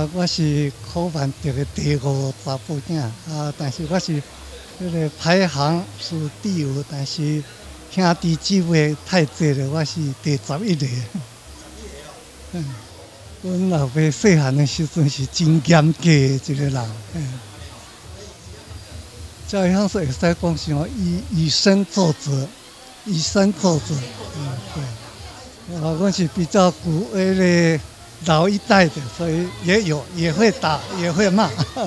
我是考万得的第5查甫囝但是我是这个排行是第5，但是兄弟姊妹太多了，我是第11个。阮老爸细汉的时阵是真严格的一个人，教育方式会使讲是哦，以身作则，以身作则，对。我是比较古老一代的，所以也会打，也会骂。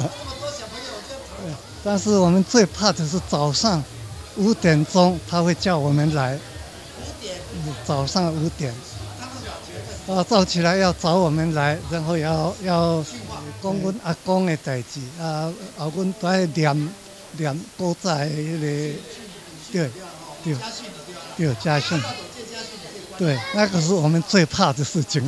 但是我们最怕的是早上5点钟，他会叫我们来。早上5点。早起来要找我们来，然后要讲阮阿公的代志后阮都爱念古早的对家训，对，那个是我们最怕的事情。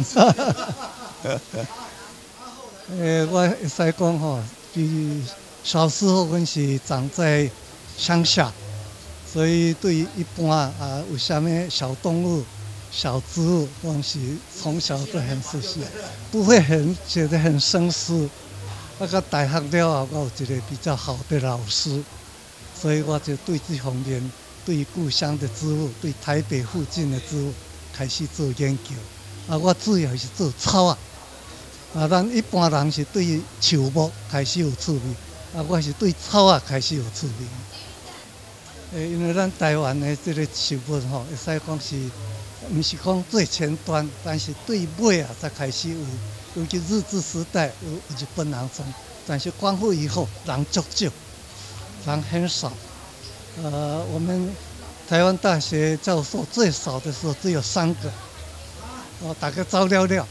我会使讲吼，小时候阮是长在乡下，所以对一般有啥物小动物。小植物，我是从小都很熟悉，不会觉得很生疏。我到大学了后，我有一个比较好的老师，所以我就对这方面，对故乡的植物，对台北附近的植物开始做研究。我主要是做草咱一般人是对树木开始有趣味，我是对草开始有趣味。因为咱台湾的这个树木吼，会使讲是。不是讲最前端，但是对尾才开始有，尤其日治时代有日本人种，但是光复以后人足少，人很少。我们台湾大学教授最少的时候只有3个，大家走了了。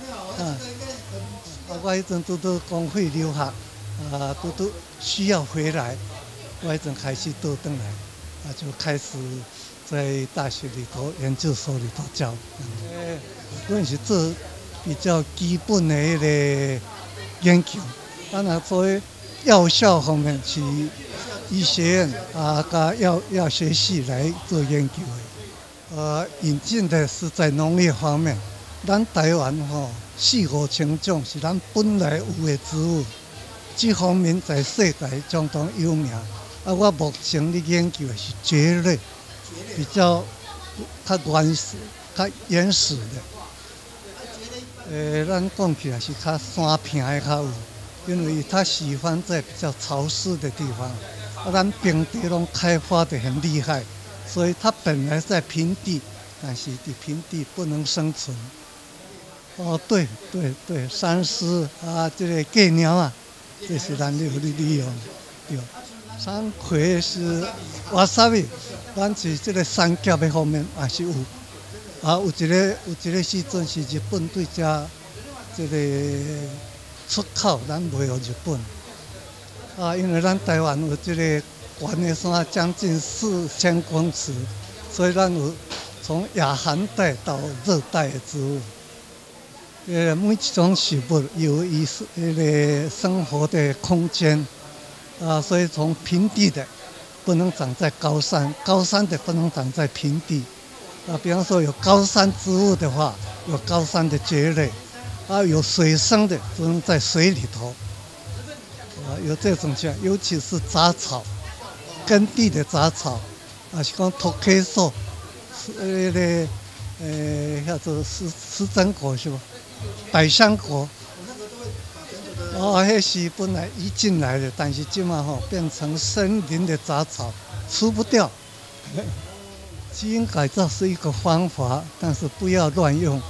我迄阵拄公费留学，拄需要回来，我迄阵开始倒转来，就开始。在大学里头、研究所里头教，阮是做比较基本的迄个研究。当然，作为药效方面是医学院加药学系来做研究的。引进的是在农业方面，咱台湾4、5千种是咱本来有的植物，这方面在世界相当有名。我目前咧研究的是蕨类。比较原始的，咱讲起来是较山平的较有，因为它喜欢在比较潮湿的地方，咱平地拢开发的很厉害，所以它本来在平地，但是在平地不能生存。对，山狮这个鸛鸟这是咱有利用，对。山葵是瓦萨比，咱是这个山脚的方面也是有，有一个时阵是日本对这个出口，咱卖予日本，因为咱台湾有这个高的山将近4000公尺，所以咱有从亚寒带到热带的植物，每一种植物有那个生活的空间。所以从平地的不能长在高山，高山的不能长在平地。比方说有高山植物的话，有高山的蕨类，有水生的只能在水里头。有这种情况，尤其是杂草，耕地的杂草，是讲土cây树，叫做石针果是吧？百香果。那是本来移进来的，但是现在变成森林的杂草，除不掉。基因改造是一个方法，但是不要乱用。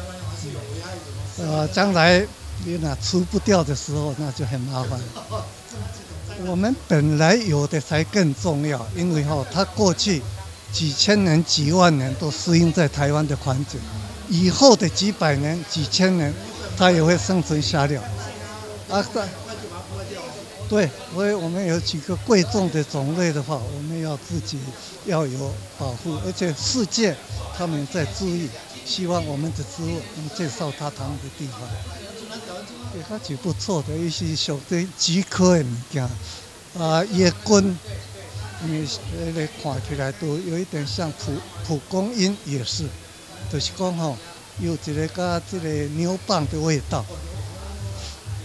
将来你除不掉的时候，那就很麻烦。我们本来有的才更重要，因为它过去几千年、几万年都适应在台湾的环境，以后的几百年、几千年，它也会生存下来。对，所以我们有几个贵重的种类的话，我们要自己要有保护，而且世界他们在注意，希望我们的植物能介绍他们的地方。也较是不错的，一些属于菊科的物件，野根，因为看起来都有一点像蒲公英，也是，就是讲有一个跟这个牛蒡的味道。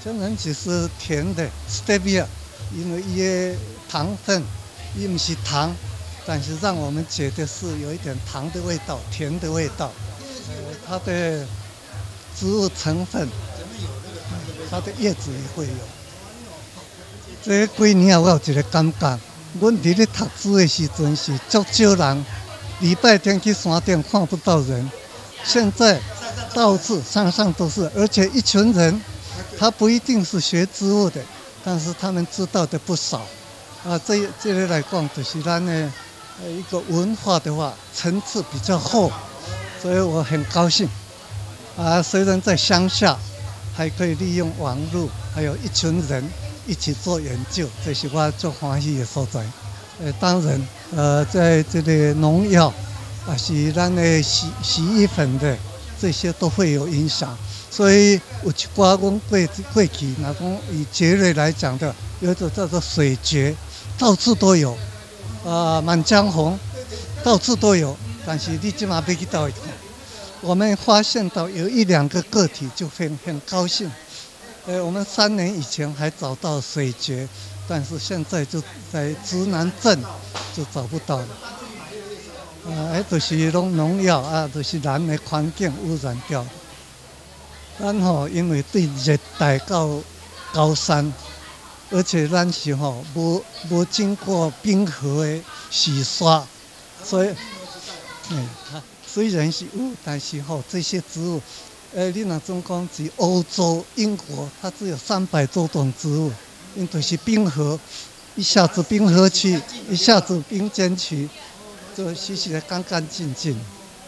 仙人指是甜的 stevia， 因为伊的糖分，伊不是糖，但是让我们觉得是有一点糖的味道，甜的味道。它的植物成分，它的叶子也会有。这几年我有一个感觉，阮伫咧读书的时阵是足少人，礼拜天去山顶看不到人，现在到处山上都是，而且一群人，他不一定是学植物的，但是他们知道的不少。这类来讲，就是咱的一个文化的话，层次比较厚，所以我很高兴。虽然在乡下，还可以利用网络，还有一群人一起做研究，这是我最欢喜的所在。当然，在这个农药，是咱的洗衣粉的，这些都会有影响。所以有一寡阮过去，那讲以蕨类来讲的，有一种叫做水蕨，到处都有，满江红，到处都有。但是你即马要去倒一看，我们发现到有1、2个个体就很高兴。我们3年以前还找到水蕨，但是现在就在竹南镇就找不到了。就是农药就是咱的环境污染掉的。咱因为对热带到高山，而且咱是无经过冰河的洗刷，所以，虽然是有，但是这些植物，你若总讲是欧洲、英国，它只有300多种植物，因就是冰河，一下子冰河区，一下子冰尖区，就洗得干干净净。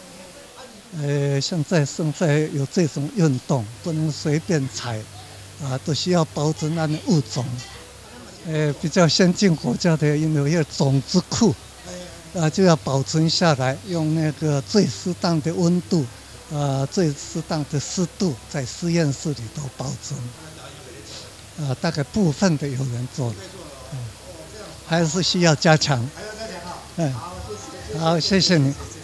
现在正在有这种运动，不能随便采，都需要保存它的物种。比较先进国家的，因为有一个种子库，就要保存下来，用那个最适当的温度，最适当的湿度，在实验室里头保存。大概部分的有人做了，还是需要加强。好，谢谢你。